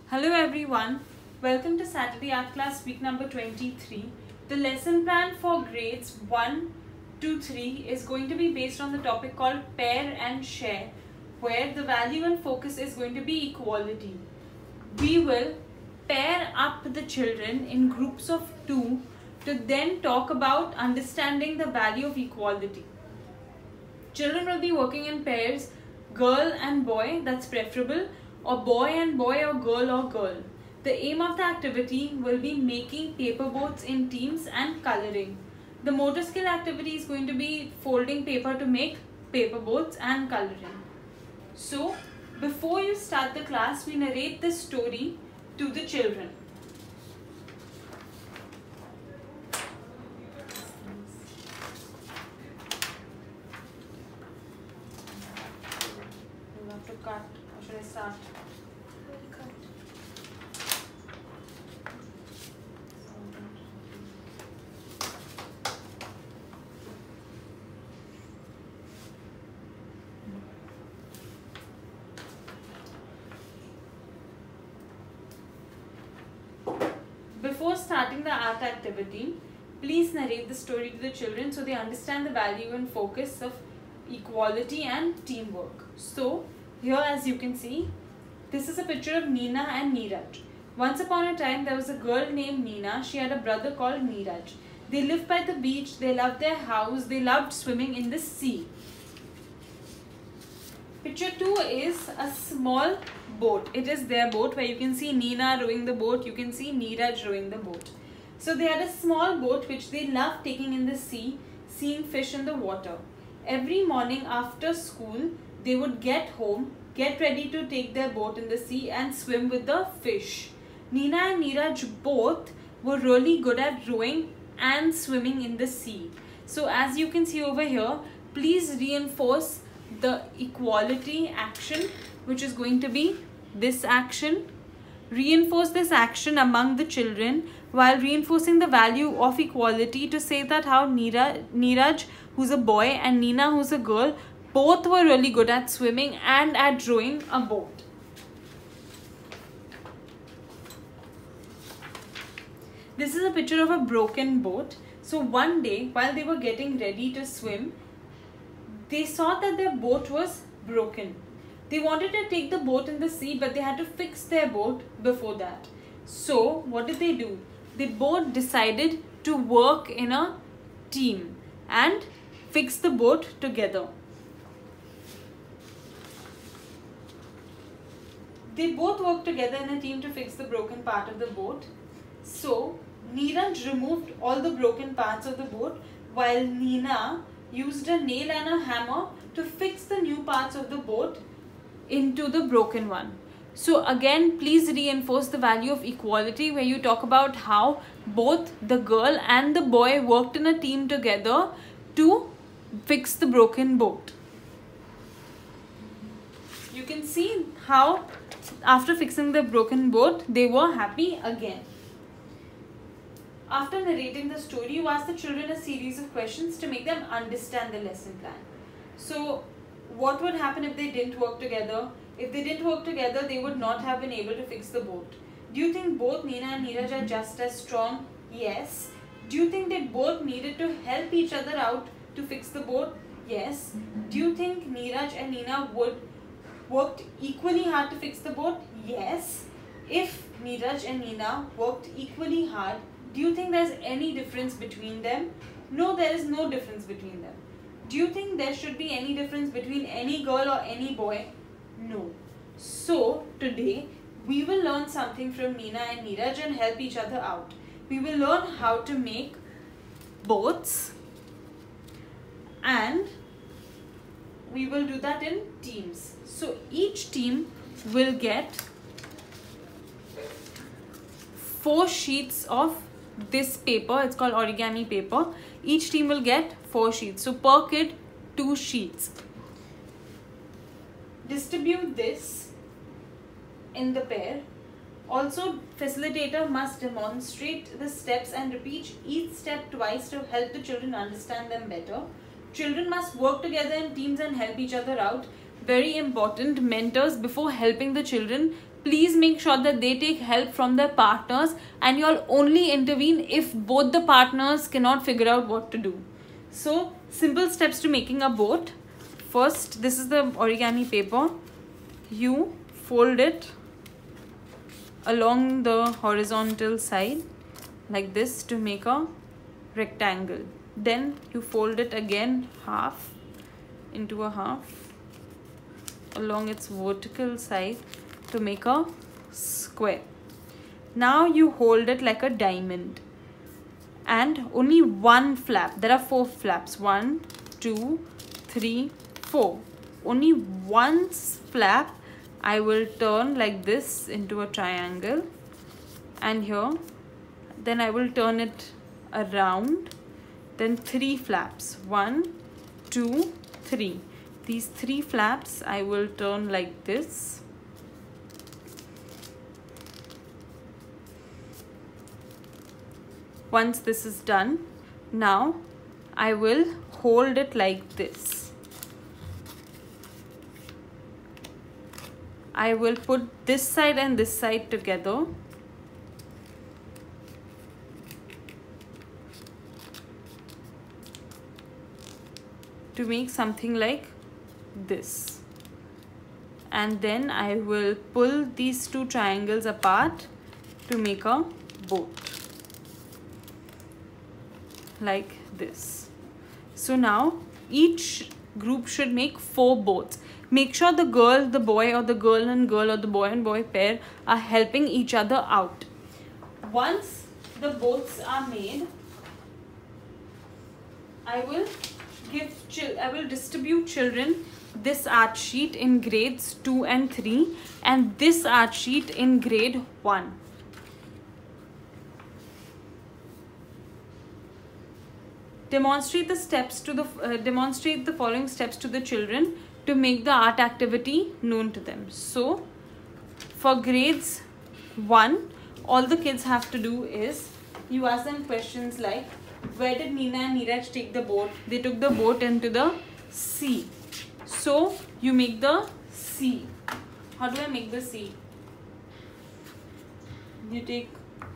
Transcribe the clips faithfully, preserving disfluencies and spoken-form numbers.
Hello everyone, welcome to Saturday Art Class week number twenty-three. The lesson plan for grades one to three is going to be based on the topic called pair and share, where the value and focus is going to be equality. We will pair up the children in groups of two to then talk about understanding the value of equality. Children will be working in pairs, girl and boy, that's preferable, or boy and boy, or girl or girl. The aim of the activity will be making paper boats in teams and coloring. The motor skill activity is going to be folding paper to make paper boats and coloring. So, before you start the class, we narrate this story to the children. You have to cut, or should I start? Before starting the art activity, please narrate the story to the children so they understand the value and focus of equality and teamwork. So, here as you can see, this is a picture of Neena and Neeraj. Once upon a time, there was a girl named Neena. She had a brother called Neeraj. They lived by the beach, they loved their house, they loved swimming in the sea. Picture two is a small boat. It is their boat where you can see Neena rowing the boat, you can see Neeraj rowing the boat. So they had a small boat which they loved taking in the sea, seeing fish in the water. Every morning after school, they would get home, get ready to take their boat in the sea and swim with the fish. Neena and Neeraj both were really good at rowing and swimming in the sea. So as you can see over here, please reinforce the equality action, which is going to be this action. Reinforce this action among the children while reinforcing the value of equality to say that how Neera, Neeraj, who's a boy, and Neena, who's a girl, both were really good at swimming and at rowing a boat. This is a picture of a broken boat. So one day, while they were getting ready to swim, they saw that their boat was broken. They wanted to take the boat in the sea, but they had to fix their boat before that. So, what did they do? They both decided to work in a team and fix the boat together. They both worked together in a team to fix the broken part of the boat. So, Neeraj removed all the broken parts of the boat, while Neena used a nail and a hammer to fix the new parts of the boat into the broken one. So again, please reinforce the value of equality where you talk about how both the girl and the boy worked in a team together to fix the broken boat. You can see how after fixing the broken boat, they were happy again. After narrating the story, you ask the children a series of questions to make them understand the lesson plan. So, what would happen if they didn't work together? If they didn't work together, they would not have been able to fix the boat. Do you think both Neena and Neeraj are just as strong? Yes. Do you think they both needed to help each other out to fix the boat? Yes. Do you think Neeraj and Neena would worked equally hard to fix the boat? Yes. If Neeraj and Neena worked equally hard, do you think there's any difference between them? No, there is no difference between them. Do you think there should be any difference between any girl or any boy? No. So, today, we will learn something from Neena and Neeraj and help each other out. We will learn how to make boats, and we will do that in teams. So, each team will get four sheets of this paper. It's called origami paper. Each team will get four sheets. So per kid, two sheets. Distribute this in the pair. Also, facilitator must demonstrate the steps and repeat each step twice to help the children understand them better. Children must work together in teams and help each other out. Very important, mentors, before helping the children, please make sure that they take help from their partners, and you'll only intervene if both the partners cannot figure out what to do. So simple steps to making a boat. First, this is the origami paper. You fold it along the horizontal side like this to make a rectangle. Then you fold it again half into a half along its vertical side to make a square. Now you hold it like a diamond, and only one flap. There are four flaps. One, two, three, four. Only one flap I will turn like this into a triangle, and here then I will turn it around. Then three flaps. One, two, three. These three flaps I will turn like this. Once this is done, now I will hold it like this. I will put this side and this side together. To make something like this. And then I will pull these two triangles apart to make a boat. Like this. So now each group should make four boats. Make sure the girl, the boy, or the girl and girl, or the boy and boy pair are helping each other out. Once the boats are made, I will give chil I will distribute children this art sheet in grades two and three, and this art sheet in grade one. Demonstrate the steps to the uh, demonstrate the following steps to the children to make the art activity known to them. So for grades one, all the kids have to do is you ask them questions like, where did Neena and Neeraj take the boat? They took the boat into the sea. So you make the sea. How do I make the sea? You take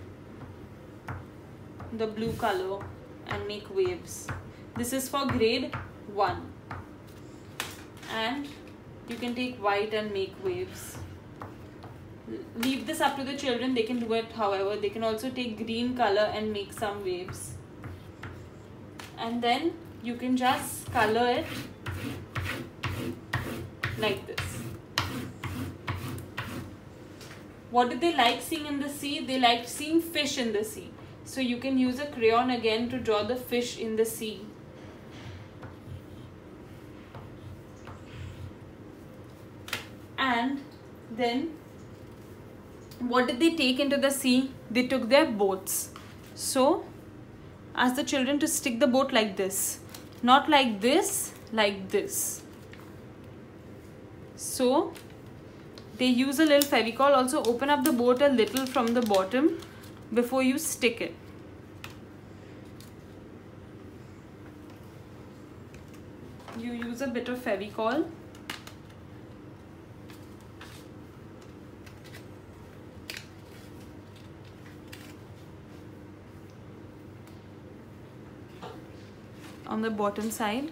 the blue color and make waves. This is for grade one. And you can take white and make waves. Leave this up to the children. They can do it however. They can also take green color and make some waves. And then you can just color it like this. What did they like seeing in the sea? They liked seeing fish in the sea. So you can use a crayon again to draw the fish in the sea. And then what did they take into the sea? They took their boats. So ask the children to stick the boat like this. Not like this, like this. So they use a little Fevicol. Also open up the boat a little from the bottom before you stick it. You use a bit of Fevicol. On the bottom side,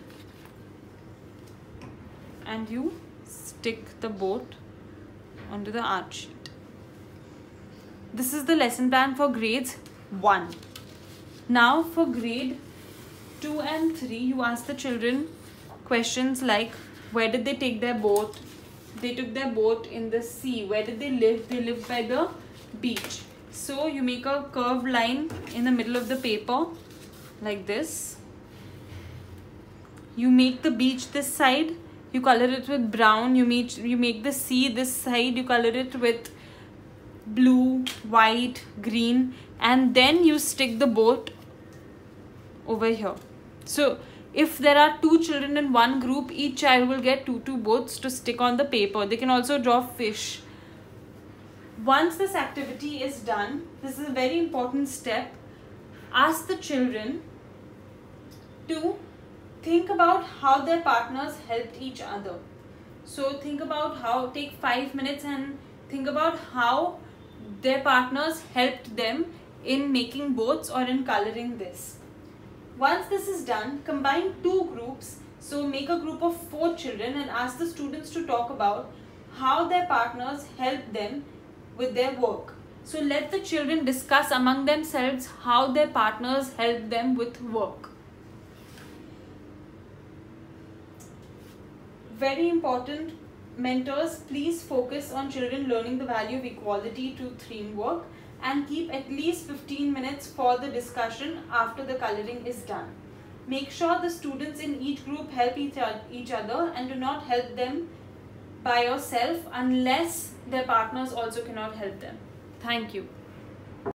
and you stick the boat onto the art sheet. This is the lesson plan for grades one. Now for grade two and three, you ask the children questions like, where did they take their boat? They took their boat in the sea. Where did they live? They lived by the beach. So you make a curved line in the middle of the paper like this. You make the beach this side, you color it with brown. You make, you make the sea this side, you color it with blue, white, green, and then you stick the boat over here. So if there are two children in one group, each child will get two two boats to stick on the paper. They can also draw fish. Once this activity is done, this is a very important step. Ask the children to think about how their partners helped each other. So think about how, take five minutes and think about how their partners helped them in making boats or in coloring this. Once this is done, combine two groups. So make a group of four children and ask the students to talk about how their partners help them with their work. So let the children discuss among themselves how their partners help them with work. Very important, mentors, please focus on children learning the value of equality to teamwork and keep at least fifteen minutes for the discussion after the coloring is done. Make sure the students in each group help each other and do not help them by yourself unless their partners also cannot help them. Thank you.